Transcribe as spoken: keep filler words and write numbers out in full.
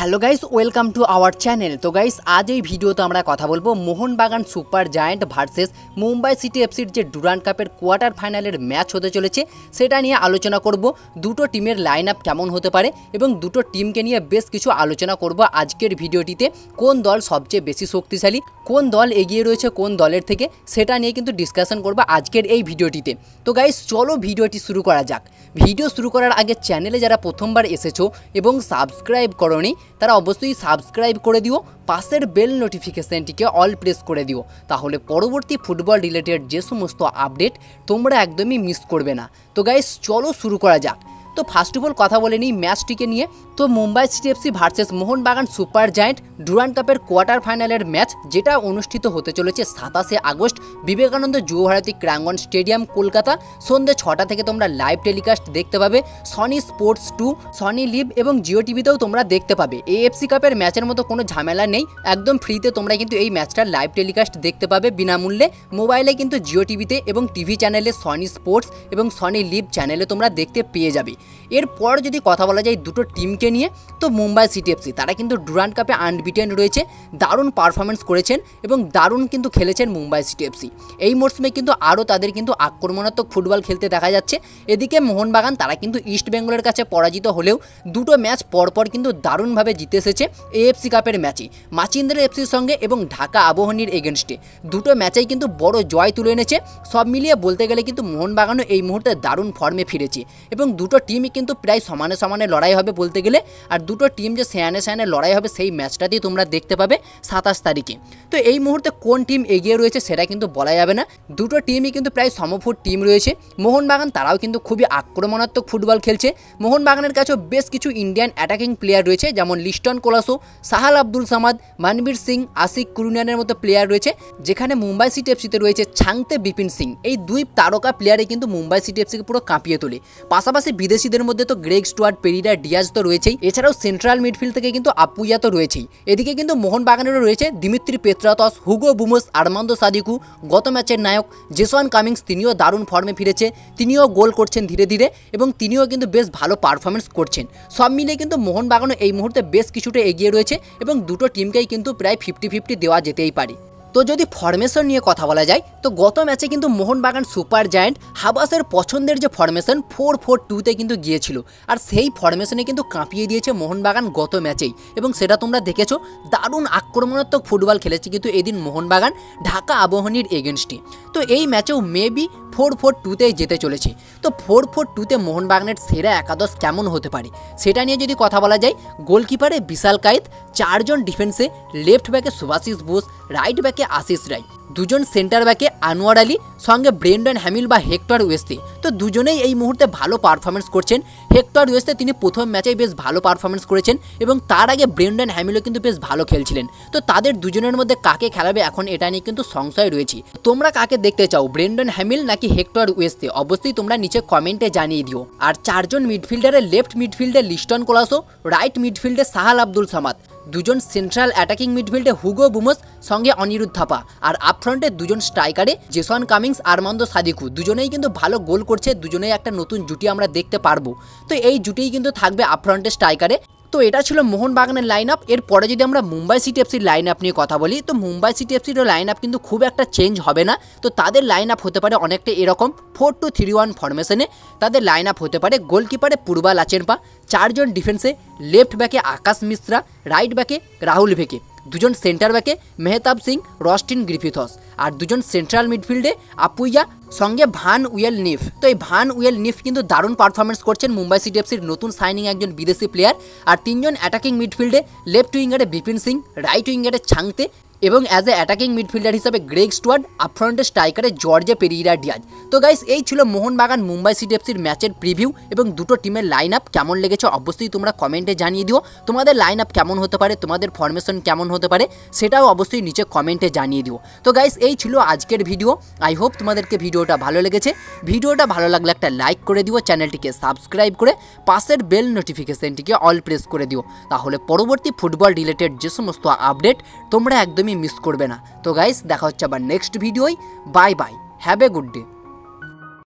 Hello guys, welcome to our channel. তো guys, আজ এই ভিডিওতে আমরা কথা বলবো Mohun Bagan super giant versus Mumbai city এফসির যে ডুরান্ড কাপের কোয়ার্টার ফাইনালের ম্যাচ হতে চলেছে সেটা নিয়ে আলোচনা করব। দুটো টিমের লাইন আপ কেমন হতে পারে এবং দুটো টিমকে নিয়ে বেশ কিছু আলোচনা করব আজকের ভিডিওটিতে। কোন দল সবচেয়ে বেশি শক্তিশালী, কোন দল এগিয়ে রয়েছে কোন দলের থেকে, সেটা নিয়ে কিন্তু ডিসকাশন করব আজকের এই ভিডিওটিতে। তো গাইস, চলো ভিডিওটি শুরু করা যাক। ভিডিও শুরু করার আগে চ্যানেলে যারা প্রথমবার এসেছো এবং সাবস্ক্রাইব করোনি তারা অবশ্যই সাবস্ক্রাইব করে দিও, পাশের বেল নোটিফিকেশানটিকে অল প্রেস করে দিও, তাহলে পরবর্তী ফুটবল রিলেটেড যে সমস্ত আপডেট তোমরা একদমই মিস করবে না। তো গাইস, চলো শুরু করা যাক। তো ফার্স্ট অফ অল কথা বলে নিই ম্যাচটিকে নিয়ে। তো Mumbai city FC versus Mohun Bagan super giant Durand কাপের কোয়ার্টার ফাইনালের ম্যাচ, যেটা অনুষ্ঠিত হতে চলেছে সাতাশে আগস্ট বিবেকানন্দ যুবভারতী ক্রাঙ্গন স্টেডিয়াম, কলকাতা। সন্ধ্যে ছটা থেকে তোমরা লাইভ টেলিকাস্ট দেখতে পাবে Sony Sports two, Sony LIV এবং জিও টিভিতেও তোমরা দেখতে পাবে। এএফসি কাপের ম্যাচের মতো কোনো ঝামেলা নেই, একদম ফ্রিতে তোমরা কিন্তু এই ম্যাচটার লাইভ টেলিকাস্ট দেখতে পাবে বিনামূল্যে। মোবাইলে কিন্তু জিও টিভিতে এবং টিভি চ্যানেলে সনি স্পোর্টস এবং সনি লিভ চ্যানেলে তোমরা দেখতে পেয়ে যাবে। এরপর যদি কথা বলা যায় দুটো টিমকে নিয়ে, তো মুম্বাই সিটি এফসি তারা কিন্তু ডুরান্ড কাপে আনবিটেন রয়েছে, দারুণ পারফরমেন্স করেছেন এবং দারুণ কিন্তু খেলেছেন মুম্বাই সিটি এফসি। এই মরশুমে কিন্তু আরও তাদের কিন্তু আক্রমণাত্মক ফুটবল খেলতে দেখা যাচ্ছে। এদিকে মোহনবাগান তারা কিন্তু ইস্ট বেঙ্গলের কাছে পরাজিত হলেও দুটো ম্যাচ পরপর কিন্তু দারুণভাবে জিতে এসেছে এএফসি কাপের ম্যাচে, মাচিন্দ্রা এফসির সঙ্গে এবং ঢাকা আবাহনীর এগেনস্টে। দুটো ম্যাচেই কিন্তু বড় জয় তুলে এনেছে। সব মিলিয়ে বলতে গেলে কিন্তু মোহনবাগানও এই মুহূর্তে দারুণ ফর্মে ফিরেছে এবং দুটো টিমই কিন্তু প্রায় সমানে সমানে লড়াই হবে বলতে গেলে। আর দুটো টিম যে সেয়ানে সেয়ানে লড়াই হবে সেই ম্যাচটাতেই তোমরা দেখতে পাবে সাতাশ তারিখে। তো এই মুহূর্তে কোন টিম এগিয়ে রয়েছে সেটা কিন্তু বলা যাবে না, দুটো টিমই কিন্তু প্রায় সমফুট টিম রয়েছে। মোহনবাগান তারাও কিন্তু খুবই আক্রমণাত্মক ফুটবল খেলছে। মোহনবাগানের কাছেও বেশ কিছু ইন্ডিয়ান অ্যাটাকিং প্লেয়ার রয়েছে, যেমন লিস্টন কোলাসো, সাহাল আব্দুল সামাদ, মানবীর সিং, আশিক কুরুনিয়ানের মতো প্লেয়ার রয়েছে। যেখানে মুম্বাই সিটি এফসিতে রয়েছে ছাংতে বিপিন সিং। এই দুই তারকা প্লেয়ারে কিন্তু মুম্বাই সিটি এফসিকে পুরো কাঁপিয়ে তোলে। পাশাপাশি বিদেশিদের মধ্যে তো গ্রেগ স্টুয়ার্ট, পেরিরা ডিয়াজ তো রয়েছেই, এছাড়াও সেন্ট্রাল মিডফিল্ড থেকে কিন্তু আপুইয়া তো রয়েছেই। এদিকে কিন্তু মোহনবাগানেরও রয়েছে Dimitri Petratos, Hugo Boumous, Armando Sadiku, গত ম্যাচের নায়ক জেসন কামিংস, তিনিও দারুণ ফর্মে ফিরেছে, তিনিও গোল করছেন ধীরে ধীরে এবং তিনিও কিন্তু বেশ ভালো পারফরমেন্স করছেন। সব মিলিয়ে কিন্তু মোহনবাগানও এই মুহূর্তে বেশ কিছুটা এগিয়ে রয়েছে এবং দুটো টিমকেই কিন্তু প্রায় ফিফটি ফিফটি দেওয়া যেতেই পারে। তো যদি ফরমেশন নিয়ে কথা বলা যায়, তো গত ম্যাচে কিন্তু মোহনবাগান সুপার জায়ান্ট হাবাসের পছন্দের যে ফরমেশন ফোর ফোর টুতে কিন্তু গিয়েছিল, আর সেই ফরমেশনে কিন্তু কাঁপিয়ে দিয়েছে মোহনবাগান গত ম্যাচেই এবং সেটা তোমরা দেখেছো। দারুণ আক্রমণাত্মক ফুটবল খেলেছে কিন্তু এদিন মোহনবাগান ঢাকা আবাহনীর এগেনস্টে। তো এই ম্যাচেও মেবি ফোর ফোর টুতেই যেতে চলেছে। তো ফোর ফোর টুতে মোহনবাগানের সেরা একাদশ কেমন হতে পারে সেটা নিয়ে যদি কথা বলা যায়, গোলকিপারে বিশাল কায়েত, চারজন ডিফেন্সে, লেফট ব্যাকে সুভাশিস বোস, রাইট ব্যাকে আশিস রায়, দুজন সেন্টার ব্যাকে আনোয়ার আলী, সঙ্গে ব্রেন্ডন হ্যামিল বা হেক্টর ওয়েস্তে। তো দুজনেই এই মুহূর্তে ভালো পারফরমেন্স করছেন। হেক্টর ওয়েস্তে তিনি প্রথম ম্যাচেই বেশ ভালো পারফরমেন্স করেছেন এবং তার আগে ব্রেন্ডন হ্যামিলও কিন্তু বেশ ভালো খেলছিলেন। তো তাদের দুজনের মধ্যে কাকে খেলাবে এখন এটা নিয়ে কিন্তু সংশয় রয়েছে। তোমরা কাকে দেখতে চাও, ব্রেন্ডন হ্যামিল নাকি হেক্টর ওয়েস্তে? অবশ্যই তোমরা নিচে কমেন্টে জানিয়ে দিও। আর চারজন মিডফিল্ডারে, লেফট মিডফিল্ডে লিস্টন কোলাসো, রাইট মিডফিল্ডে সাহাল আব্দুল সামাদ, দুজন সেন্ট্রাল অ্যাটাকিং মিডফিল্ডে হুগো বুমোস, সঙ্গে অনিরুদ্ধ থাপা, আর আপফ্রন্টে দুজন স্ট্রাইকারে জেসন কামিংস, আর্মান্দো সাদিকু। দুজনেই কিন্তু ভালো গোল করছে, দুজনেই একটা নতুন জুটি আমরা দেখতে পারবো। তো এই জুটিই কিন্তু থাকবে আপফ্রন্টে স্ট্রাইকারে। তো এটা ছিল মোহনবাগানের লাইন আপ। এরপরে যদি আমরা মুম্বাই সিটি এফসির লাইন আপ নিয়ে কথা বলি, তো মুম্বাই সিটি এফসির লাইন আপ কিন্তু খুব একটা চেঞ্জ হবে না। তো তাদের লাইন আপ হতে পারে অনেকটা এরকম, ফোর টু থ্রি ওয়ান ফরমেশনে তাদের লাইন আপ হতে পারে। গোলকিপারে পূর্বা লাচেনপা, চারজন ডিফেন্সে, লেফট ব্যাকে আকাশ মিশ্রা, রাইট ব্যাকে রাহুল ভেকে, দুজন সেন্টার ব্যাকে মেহতাব সিং, রস্টিন গ্রিফিথস, আর দুজন সেন্ট্রাল মিডফিল্ডে আপুইয়া, সঙ্গে ভান উয়েল নিফ। তো এই ভান উয়েল নিফ কিন্তু দারুণ পারফরমেন্স করছেন, মুম্বাই সিটি এফসির নতুন সাইনিং একজন বিদেশি প্লেয়ার। আর তিনজন অ্যাটাকিং মিডফিল্ডে, লেফট উইঙ্গারে বিপিন সিং, রাইট উইঙ্গারে ছাংতে এবং অ্যাজ এ অ্যাটাকিং মিডফিল্ডার হিসাবে গ্রেগ স্টুয়ার্ট, আপফ্রন্টে স্ট্রাইকারে জর্জে পেরিরা ডিয়াজ। তো গাইস, এই ছিল মোহনবাগান মুম্বাই সিটি এফসির ম্যাচের প্রিভিউ এবং দুটো টিমের লাইন আপ কেমন লেগেছে অবশ্যই তোমরা কমেন্টে জানিয়ে দিও। তোমাদের লাইন আপ কেমন হতে পারে, তোমাদের ফরমেশন কেমন হতে পারে সেটাও অবশ্যই নিচে কমেন্টে জানিয়ে দিও। তো গাইস, এই ছিল আজকের ভিডিও। আই হোপ তোমাদেরকে ভিডিওটা ভালো লেগেছে। ভিডিওটা ভালো লাগলে একটা লাইক করে দিও, চ্যানেলটিকে সাবস্ক্রাইব করে পাশের বেল নোটিফিকেশনটিকে অল প্রেস করে দিও, তাহলে পরবর্তী ফুটবল রিলেটেড যে সমস্ত আপডেট তোমরা একদমই মিস করবে না। তো গাইস, দেখা হচ্ছে আবার নেক্সট ভিডিওয়। Bye bye, have a good day.